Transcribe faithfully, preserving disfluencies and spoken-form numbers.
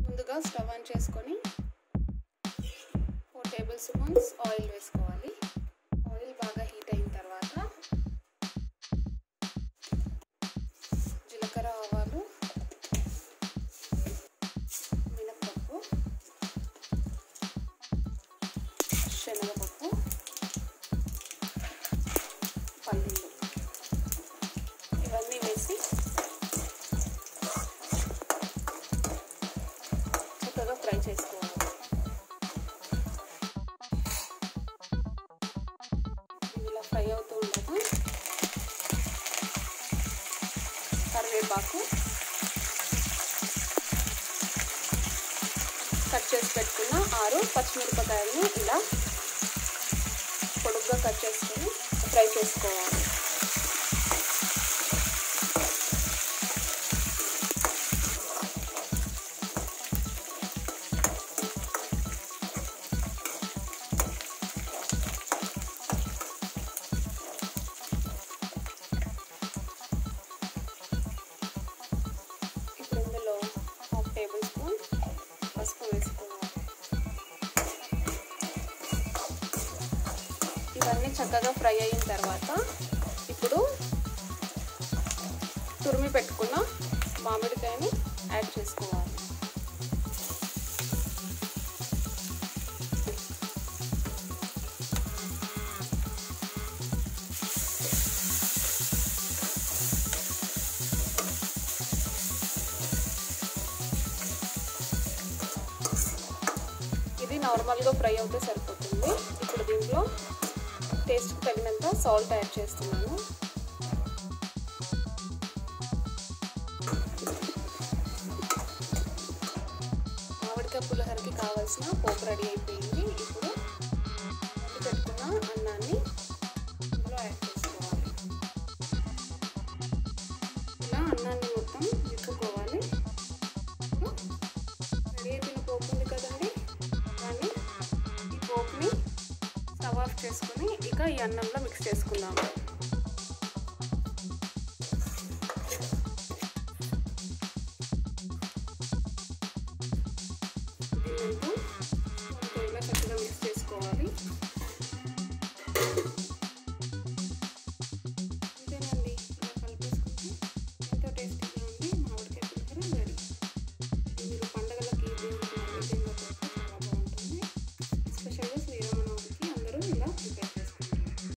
ముందుగా stove on చేసుకొని four tablespoons oil వేసుకోవాలి. ఆయిల్ బాగా హీట్ అయిన తర్వాత జీలకర్ర, ఆవాలు, మినపప్పు, శనగపప్పు, పల్లీలు ఇవన్నీ వేసి చక్కగా ఫ్రై చేసుకోవాలి. ఇలా ఫ్రై అవుతూ ఉండగా కరివేపాకు, కట్ చేసి పెట్టుకున్న ఆరు పచ్చిమిరపకాయలను ఇలా పొడుగ్గా కట్ చేసుకొని ఫ్రై చేసుకోవాలి. ఇప్పుడు ఇందులో హాఫ్ టేబుల్ స్పూన్ పసుపు వేసుకోవాలి. ఇవన్నీ చక్కగా ఫ్రై అయిన తర్వాత ఇప్పుడు తురిమి పెట్టుకున్న మామిడికాయని యాడ్ చేసుకోవాలి. ఇది నార్మల్గా ఫ్రై అవుతే సరిపోతుంది. ఇప్పుడు దీంట్లో టేస్ట్కి తగినంత సాల్ట్ యాడ్ చేస్తున్నాను. మామిడికాయ పులిహోరకి కావాల్సిన పోపు రెడీ అయిపోయింది. ఇప్పుడు పెట్టుకున్న అన్నాన్ని ఇందులో యాడ్ చేసుకోవాలి. ఇలా అన్నాన్ని మొత్తం తిప్పుకోవాలి. రెడీ అయిపోయిన పోపు ఉంది కదండి, దాన్ని ఈ పోపుని స్టవ్ ఆఫ్ చేసుకొని ఇక ఈ అన్నంలో మిక్స్ చేసుకుందాము. దీంతో ఇలా చక్కగా మిక్స్ చేసుకోవాలి.